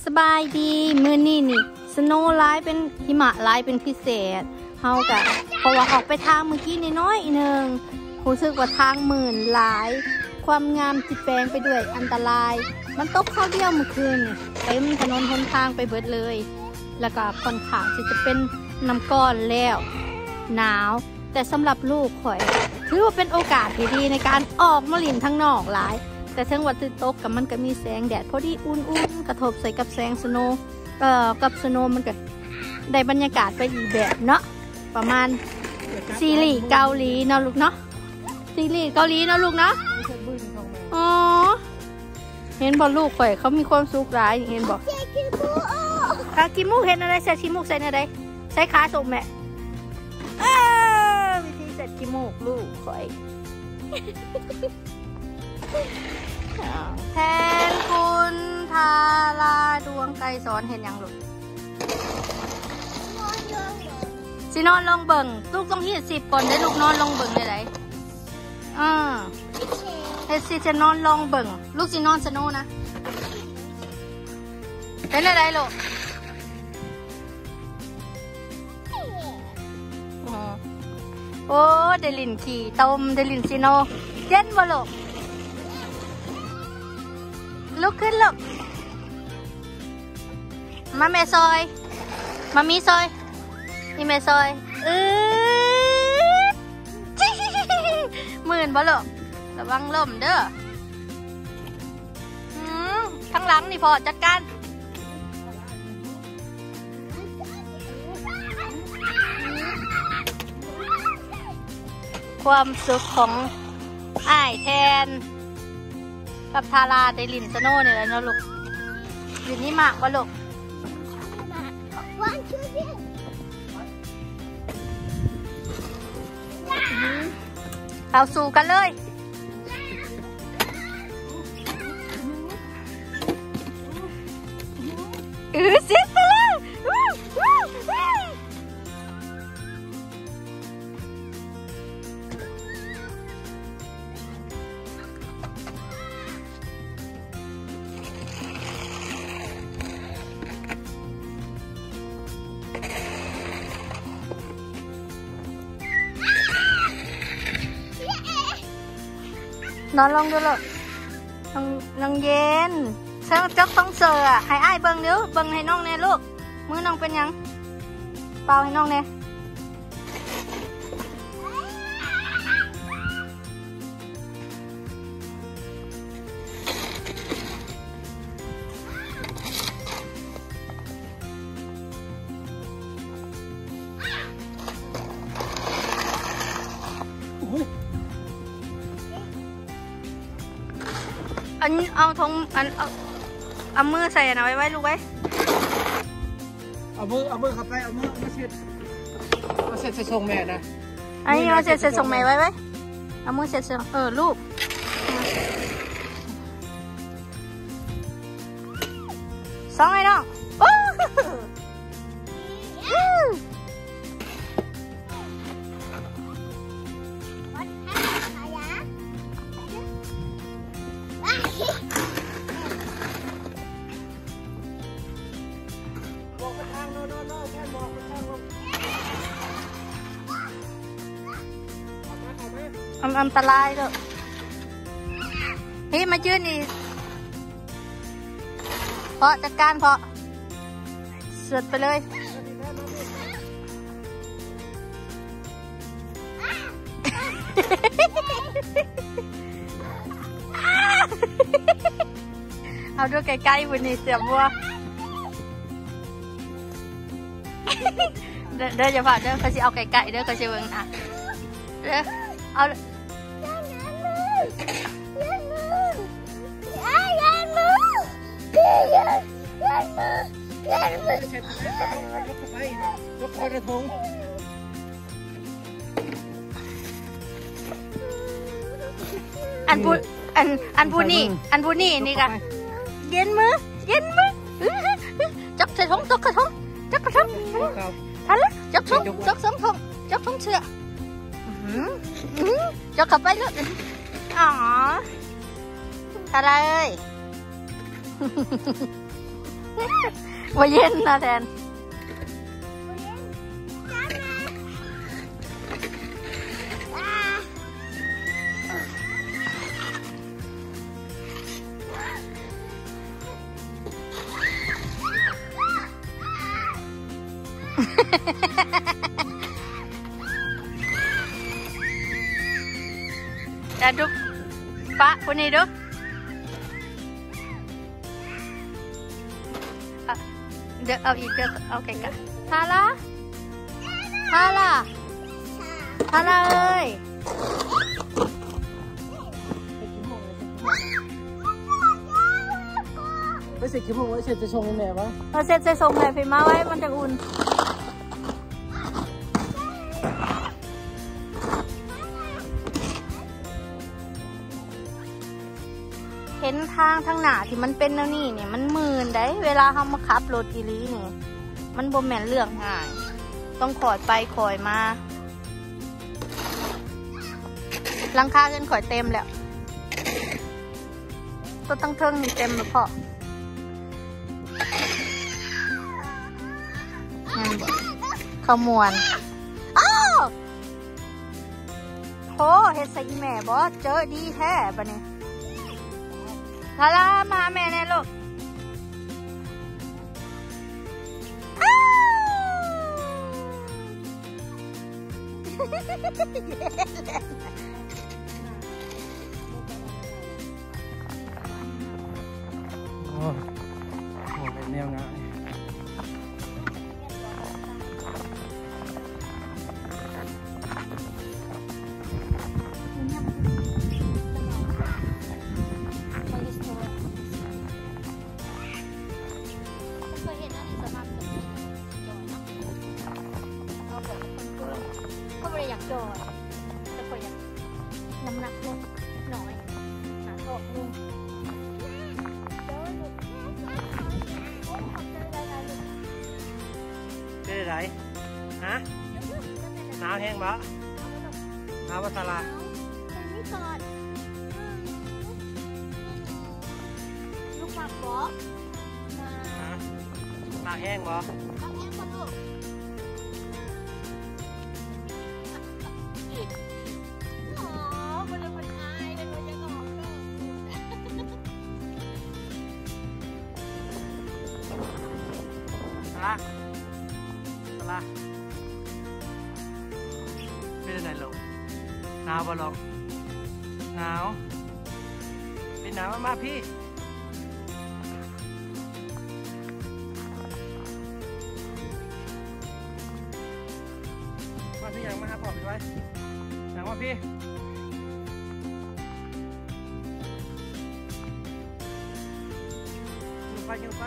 สบายดีมื้อนี้นี่สโนว์ไลท์เป็นหิมะไลท์เป็นพิเศษเฮากะเพราะว่าออกไปทางเมื่อกี้น้อยหนึ่งรู้สึกว่าทางหมื่นหลายความงามจิตแปลงไปด้วยอันตรายมันตกข้าวเดียวเมื่อคืนเต็มถนนหนทางไปเบิดเลยแล้วก็ค่อนข้างจะเป็นน้ำก้อนแล้วหนาวแต่สำหรับลูกข่อยถือว่าเป็นโอกาสที่ดีในการออกมาลิ่นทั้งนอกหลายแต่ทั้งวันตื่นตกกับมันก็มีแสงแดดพอดีอุ่นๆกระทบใส่กับแสงสโนว์กับสโนว์มันก็ได้บรรยากาศไปอีกแบบเนาะประมาณซีรีส์เกาหลีเนาะลูกเนาะซีรีส์เกาหลีเนาะลูกเนาะอ๋อเห็นบอลลูกข่อยเขามีความสุขหลายเห็นบอกกิมูเห็นอะไรใส่กิมูใส่อะไรใส่ขาส่งแม่วิธีใส่กิมูลูกข่อยแทนคุณทาราดวงไกรสอนเห็นยังลูกสินอนลงเบิ่งลูกต้องเฮ็ด10 ก่อนได้ลูกนอนลงเบิ่งได้ไหนเฮ็ดสิจะนอนลงเบิ่งลูกสินอนสโนนะเป็นอะไรลูกโอ้เดลินขี่ต้มเดลินซิโนเย็นบ่ลูกลุกขึ้นลูกมาแม่ซอยมามีซอยนี่แม่ซอยหมื่นบ่ลูกระวังล่มเด้อข้างหลังนี่พอจัดการความสุขของอ้ายแทนกับทาราเดลินสโน่เนี่ยแหละเนาะลูกอยู่นี่มากวะลูกเราสู่กันเลยเสียไปแล้วนอนลงดูลูกน้องเย็นเชิงจักต้องเสือให้อ้ายเบิ่งเดี๋ยวเบิ่งให้น้องแน่ลูกมือน้องเป็นยังเป่าให้น้องแน่อันเอาทงเอามือใส่นะไว้ลูกไว้เอามือเข้าไปเอามือมาเช็ดใส่ส่งแม่นะอันนี้มาเช็ดส่งแม่ไว้เอามือเช็ดลูกสองไอ้น้องอันตรายเลยพี่มาจื้อนี่เพาะจัดการเพาะเสือไปเลยเอาด้วยใกล้ๆวันนี้เสียบัวเด้ออย่าผ่านเด้อเขาจะเอาไก่เด้อเขาจะเบิ่งอ่ะเด้อเอาอันพูนี่นี่กันเย็นมือจับใส่ท้องจับกระท้องทันแล้วจับท้องจับสองท้องจับท้องเสือจับขับไปเลยอ๋ออะไรว่าเย็นนะแทนแต่ดูปะคนนี้ดูเดี๋ยวเอาอีกเดี๋ยวเอาไก่กะฮาร่าฮาร่าฮาร่าเอ้ยไปเสร็จกี่โมงไว้เสร็จจะชงยังไงวะเราเสร็จใส่ส่งเลยพี่มาไว้มันจะอุ่นเห็นทางหน้าที่มันเป็นแล้วนี่เนี่ยมันมืนได้เวลาเขามาขับรถอีลีนี่มันบ่แม่นเรื่องง่ายต้องคอยไปคอยมาหลังคาเงินข่อยเต็มแล้วตัวตั้งเทิงนี่เต็มแล้วพ่อนั่นบ่ขมวนอ้าวโหเฮ็ดใส่อีแม่บ่เจอดีแท้ปะเนี่ยฮาร่ามาหาแม่แน่ลูกโอ้โหเป็นแนวง่ายอยากจอดแต่ก็อยากน้ำหนักลงหน่อยหาทอกลงเป็นไรฮะหนาวแห้งบ่หนาวภาษาลานี่ก่อนลูกหมากบ่หนาวแห้งบ่สลาเป็นยังไงลูกหนาวบ่ลูกหนาวเป็นหนาวมากพี่มาพี่ยังมาหาพ่อพี่ไว้ยังว่าพี่ยิงไป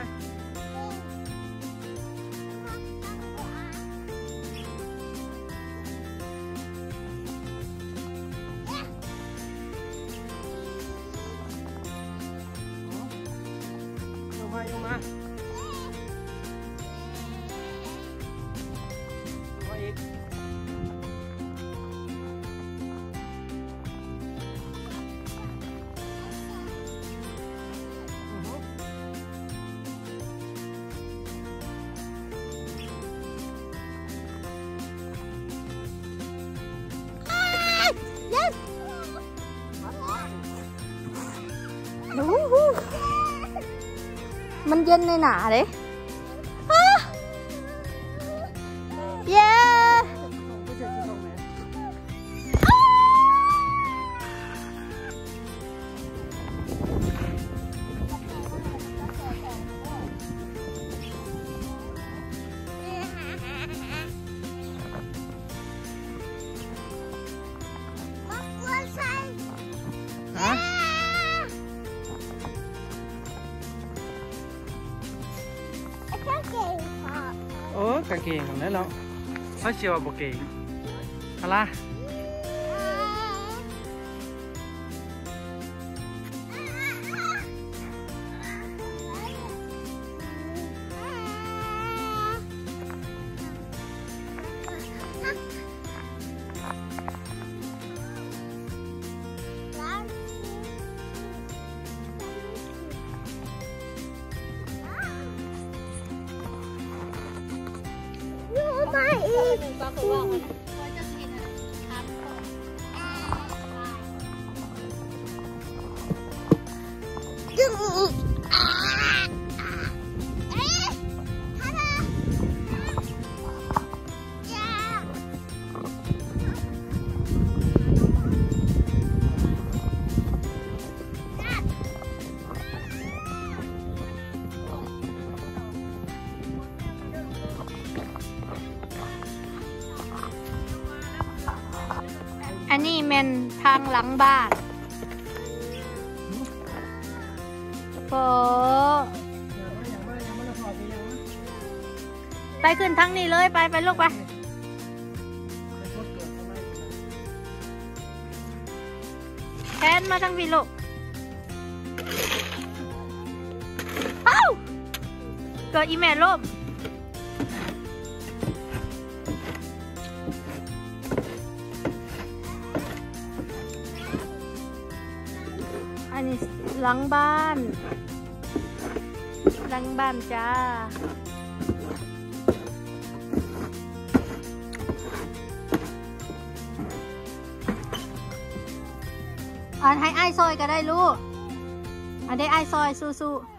อยู่มาอีกมันเย็นในหนาเลยเย้โอ้กางเกงของนั้นแล้วเขาเชียวบอกเก่งอะไรมาอีกก็คือว่าจะเห็นทำก่อนจึงอันนี้แมนทางหลังบ้านโอ้ไปขึ้นทางนี้เลยไปลูกไปแทนมาทางพี่ลูกเอ้าเกิดอีแม่ล่มอันนี้หลังบ้านจ้าอันให้ไอ้ซอยก็ได้ลูกอันได้ไอ้ซอยสู้ๆ